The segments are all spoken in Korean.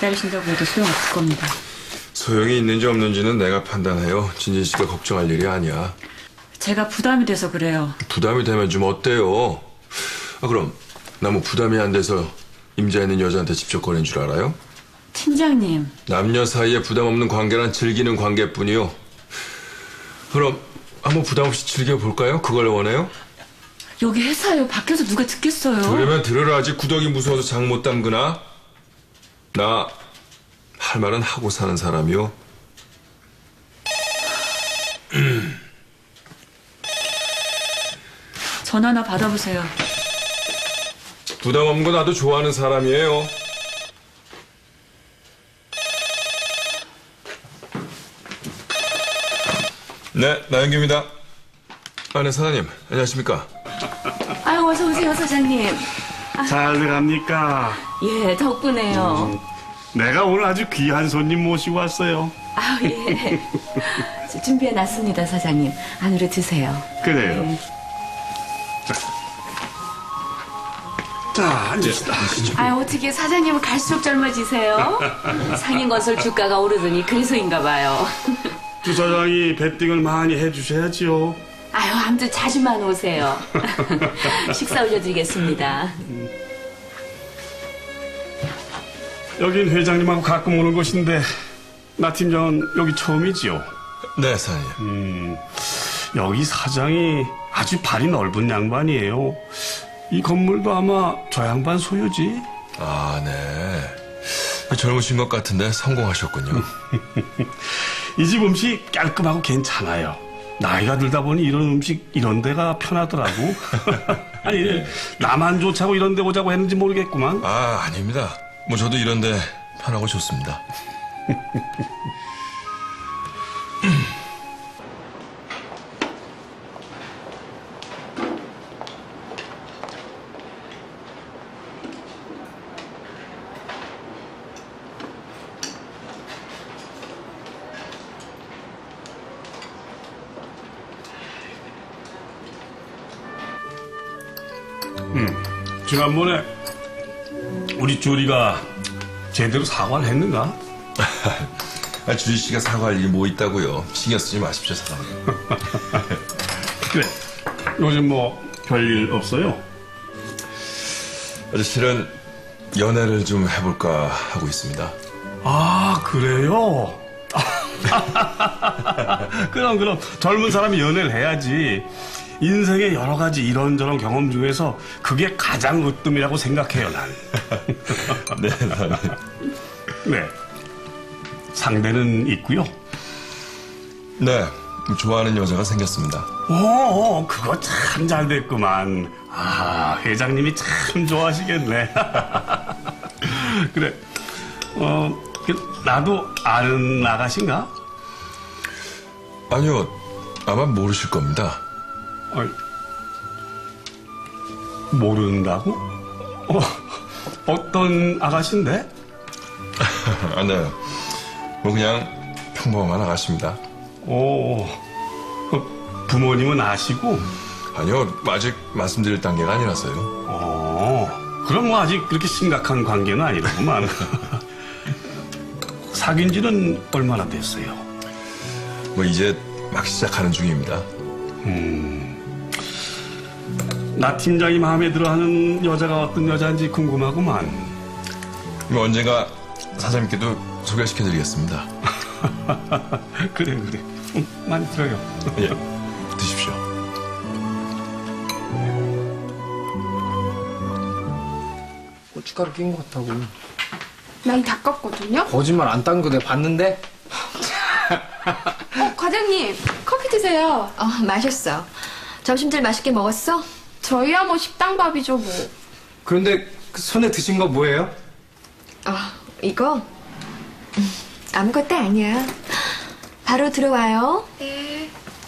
기다리신다고 해도 소용없을 겁니다. 소용이 있는지 없는지는 내가 판단해요. 진진 씨가 걱정할 일이 아니야. 제가 부담이 돼서 그래요. 부담이 되면 좀 어때요? 그럼 나 뭐 부담이 안 돼서 임자 있는 여자한테 직접 꺼낸 줄 알아요? 팀장님. 남녀 사이에 부담 없는 관계란 즐기는 관계뿐이요. 그럼 한번 부담 없이 즐겨볼까요? 그걸 원해요? 여기 회사예요. 밖에서 누가 듣겠어요. 들으면 들으라지. 구덩이 무서워서 장 못 담그나? 나 할 말은 하고 사는 사람이요. 전화나 받아보세요. 부담 없는 거 나도 좋아하는 사람이에요. 네, 나영규입니다. 네, 사장님. 안녕하십니까? 아유, 어서 오세요, 사장님. 잘들 갑니까? 예, 덕분에요. 내가 오늘 아주 귀한 손님 모시고 왔어요. 아유, 예. 준비해놨습니다, 사장님. 안으로 드세요. 그래요. 예. 자, 앉읍시다. 아유, 어떻게 사장님은 갈수록 젊어지세요? 상인건설 주가가 오르더니 그래서인가 봐요. 주사장이 배팅을 많이 해주셔야지요. 아유, 아무튼 자주만 오세요. 식사 올려드리겠습니다. 여긴 회장님하고 가끔 오는 곳인데 나 팀장은 여기 처음이지요. 네, 사장님. 여기 사장이 아주 발이 넓은 양반이에요. 이 건물도 아마 저 양반 소유지. 아, 네. 젊으신 것 같은데 성공하셨군요. 이 집 음식 깔끔하고 괜찮아요. 나이가 들다 보니 이런 음식 이런 데가 편하더라고. 아니, 나만 좋자고 이런 데 오자고 했는지 모르겠구만. 아, 아닙니다. 뭐 저도 이런데 편하고 좋습니다. 지난번에 우리 조리가 제대로 사과를 했는가? 주희 씨가 사과할 일이 뭐 있다고요. 신경 쓰지 마십시오, 사장님. 그래. 요즘 뭐 별일 없어요? 실은 연애를 좀 해볼까 하고 있습니다. 아, 그래요? 그럼 젊은 사람이 연애를 해야지. 인생의 여러 가지 이런저런 경험 중에서 그게 가장 으뜸이라고 생각해요, 난. 네, 사장님. 네. 상대는 있고요. 네, 좋아하는 여자가 생겼습니다. 오, 그거 참 잘 됐구만. 아, 회장님이 참 좋아하시겠네. 그래. 나도 아는 아가씨인가? 아니요, 아마 모르실 겁니다. 모른다고? 어떤 아가씨인데? 아, 네. 뭐 그냥 평범한 아가씨입니다. 오, 부모님은 아시고? 아니요, 아직 말씀드릴 단계가 아니라서요. 그럼 뭐 아직 그렇게 심각한 관계는 아니더구만. 사귄 지는 얼마나 됐어요? 뭐 이제 막 시작하는 중입니다. 나 팀장이 마음에 들어하는 여자가 어떤 여자인지 궁금하구만. 뭐 언젠가 사장님께도 소개시켜드리겠습니다. 그래. 많이 들어요. 예, 드십시오. 고춧가루 낀 것 같다고. 많이 닦았거든요? 거짓말 안 딴 거 내가 봤는데? 과장님, 커피 드세요. 마셨어. 점심들 맛있게 먹었어? 저희야 뭐 식당 밥이죠, 뭐. 그런데 그 손에 드신 거 뭐예요? 이거? 아무것도 아니야. 바로 들어와요. 네.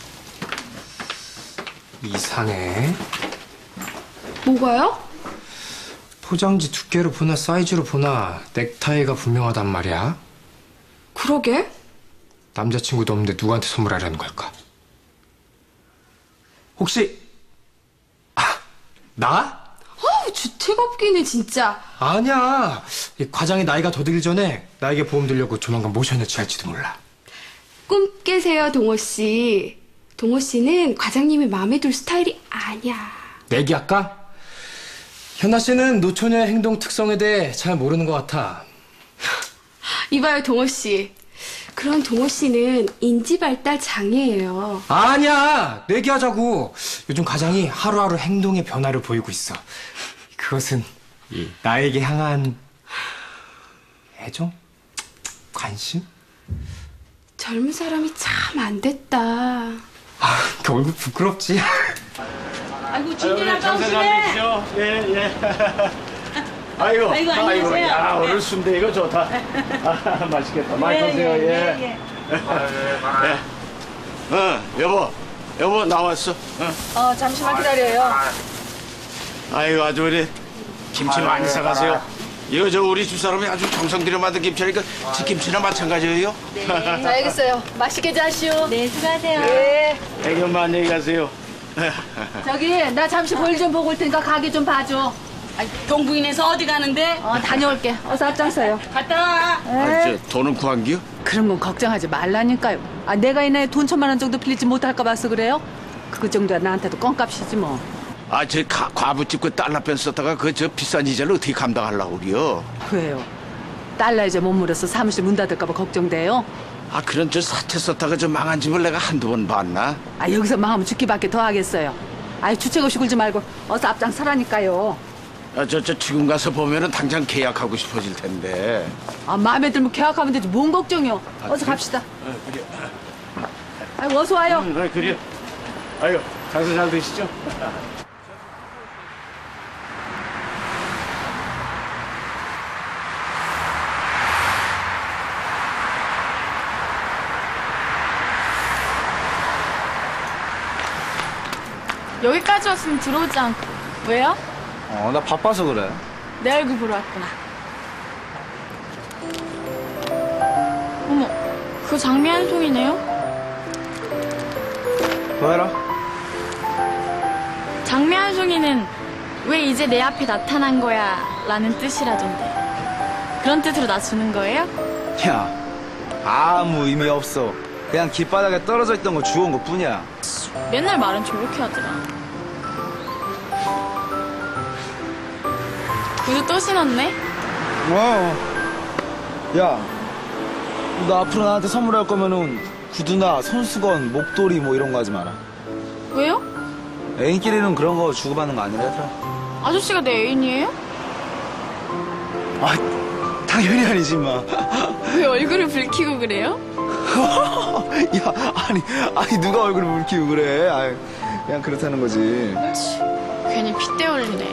이상해. 뭐가요? 포장지 두께로 보나 사이즈로 보나 넥타이가 분명하단 말이야. 그러게. 남자친구도 없는데 누구한테 선물하려는 걸까? 혹시 나? 아우, 주택업기는 진짜. 아니야. 이 과장이 나이가 더 들기 전에 나에게 보험 들려고 조만간 모션에 취할지도 몰라. 꿈 깨세요, 동호 씨. 동호 씨는 과장님이 마음에 들 스타일이 아니야. 내기할까? 현아 씨는 노처녀의 행동 특성에 대해 잘 모르는 것 같아. 이봐요, 동호 씨. 그런 동호 씨는 인지발달 장애예요. 아니야. 내기하자고. 요즘 과장이 하루하루 행동의 변화를 보이고 있어. 그것은 나에게 향한 애정? 관심? 젊은 사람이 참 안 됐다. 아, 그 얼굴 부끄럽지? 아이고 준일 아빠 오시네. 예. 아이고, 안녕하세요. 야, 오늘 순대 이거 좋다. 아, 맛있겠다. 많이 드세요, 예. 여보, 나왔어. 잠시만 기다려요. 아이고, 아주 우리 김치 많이 사가세요. 이거 저 우리 두 사람이 아주 정성 들여 만든 김치니까 지 김치나 마찬가지예요. 자, 알겠어요. 맛있게 자시오. 네, 수고하세요. 네. 애기 엄마 안녕히 가세요. 저기 나 잠시 볼 좀 보고 올 테니까 가게 좀 봐줘. 동부인에서 어디 가는데? 다녀올게. 어서 앞장서요. 갔다 와. 저 돈은 구한기요? 그런 건 걱정하지 말라니까요. 내가 이내 돈 1,000만 원 정도 빌리지 못할까 봐서 그래요? 그거 정도야 나한테도 껌값이지 뭐. 저 과부집 그 달러펜 썼다가 그 저 비싼 이자를 어떻게 감당하려고 그래요? 왜요? 달러 이제 못 물어서 사무실 문 닫을까 봐 걱정돼요? 그런 저 사채 썼다가 저 망한 집을 내가 한두 번 봤나? 여기서 망하면 죽기밖에 더 하겠어요. 주책 없이 굴지 말고 어서 앞장서라니까요. 저 지금 가서 보면은 당장 계약하고 싶어질 텐데. 마음에 들면 계약하면 되지 뭔 걱정이요. 어서 갑시다. 그래. 어서 와요. 그래. 아이고, 장사 잘 되시죠? 여기까지 왔으면 들어오지 않고. 왜요? 나 바빠서 그래. 내 얼굴 보러 왔구나. 어머, 그거 장미 한 송이네요? 더 해라. 장미 한 송이는 왜 이제 내 앞에 나타난 거야? 라는 뜻이라던데. 그런 뜻으로 나 주는 거예요? 야, 아무 의미 없어. 그냥 길바닥에 떨어져 있던 거 주워온 것 뿐이야. 맨날 말은 저렇게 하더라. 구두 또 신었네? 야, 너 앞으로 나한테 선물할 거면은 구두나 손수건, 목도리 뭐 이런 거 하지 마라. 왜요? 애인끼리는 그런 거 주고받는 거 아니라더라. 아저씨가 내 애인이에요? 당연히 아니지, 마. 왜 얼굴을 붉히고 그래요? 야, 아니, 누가 얼굴을 물키고 그래. 그냥 그렇다는 거지. 괜히 핏대 올리네.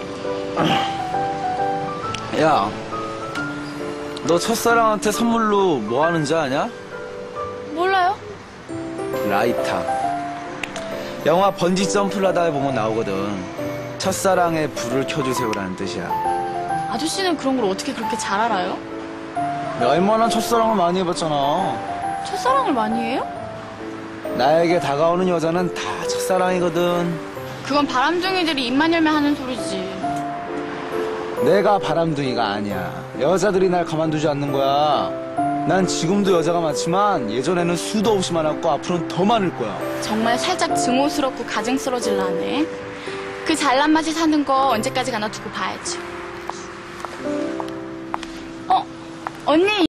야, 너 첫사랑한테 선물로 뭐 하는지 아냐? 몰라요? 라이터. 영화 번지 점프를 하다 보면 나오거든. 첫사랑에 불을 켜주세요라는 뜻이야. 아저씨는 그런 걸 어떻게 그렇게 잘 알아요? 내가 얼마나 첫사랑을 많이 해봤잖아. 첫사랑을 많이 해요? 나에게 다가오는 여자는 다 첫사랑이거든. 그건 바람둥이들이 입만 열면 하는 소리지. 내가 바람둥이가 아니야. 여자들이 날 가만두지 않는 거야. 난 지금도 여자가 많지만 예전에는 수도 없이 많았고 앞으로는 더 많을 거야. 정말 살짝 증오스럽고 가증스러질라 하네. 그 잘난 맛이 사는 거 언제까지 가나 두고 봐야지. 언니